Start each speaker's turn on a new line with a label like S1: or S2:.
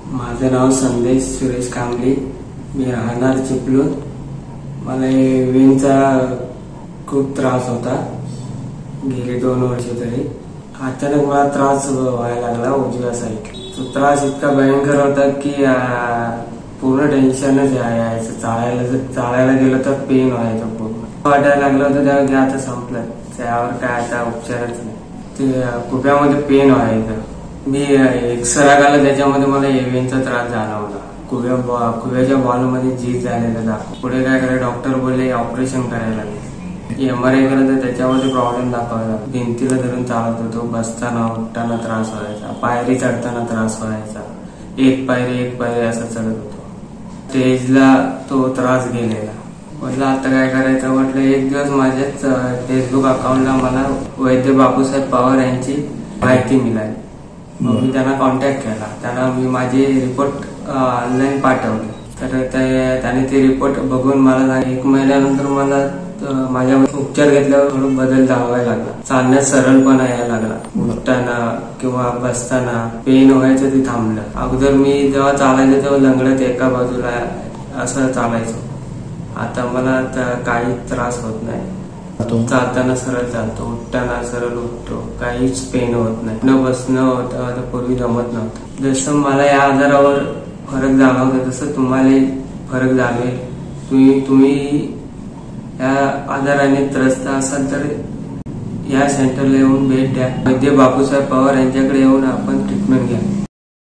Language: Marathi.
S1: माझे नाव संदेश सुरेश कांबळे, मी राहणार चिपळूण। मला वेनचा खूप त्रास होता गेले 2 वर्ष तरी। अचानक मला त्रास व्हायला लागला उजव्या साईड। तो त्रास इतका भयंकर होता की पूर्ण टेन्शनच यायचं। चालायला गेलं तर पेन व्हायचं पूर्ण। वाटायला लागलं होतं तेव्हा की आता संपलं, त्यावर काय आता उपचारच नाही। ते कुप्यामध्ये पेन व्हायचं। मी एक्सरा काढला, त्याच्यामध्ये मला वेनचा त्रास झाला होता। कुव्याच्या बॉलमध्ये झीज झालेला दाखव। पुढे काय करायला डॉक्टर बोलले ऑपरेशन करायला लागले। MRI केलं तर त्याच्यामध्ये प्रॉब्लेम दाखवला। भिंतीला धरून चालत होतो, बसताना उठताना त्रास व्हायचा, पायरी चढताना त्रास व्हायचा। एक पायरी असं चढत होतो। स्टेजला तो त्रास गेलेला। म्हटलं आता काय करायचं। म्हटलं एक दिवस माझ्याच फेसबुक अकाउंटला मला वैद्य बापूसाहेब पवार यांची माहिती मिळाली। मग मी त्यांना कॉन्टॅक्ट केला। त्यांना मी माझे रिपोर्ट ऑनलाईन पाठवले। तर त्याने ते रिपोर्ट बघून मला 1 महिन्यानंतर मला माझ्या उपचार घेतल्यावर थोडं बदल जाणवायला लागला। चालण्यात सरळपणा यायला लागला। उठताना किंवा बसताना पेन व्हायचं ते थांबलं। अगोदर मी जेव्हा चालायचं तेव्हा लंगडत एका बाजूला असं चालायचो। आता मला काही त्रास होत नाही। चालताना सरळ चालतो, उठताना सरळ उठतो, काहीच पेन होत नाही। न बसणं होतं आता पूर्वी जमत नव्हतं। जसं मला या आजारावर फरक जाणवतो तसं तुम्हाला फरक जाणवेल। तुम्ही या आजाराने त्रस्त असाल तर या सेंटरला येऊन भेट द्या। वैद्य बापूसाहेब पवार यांच्याकडे येऊन आपण ट्रीटमेंट घ्या।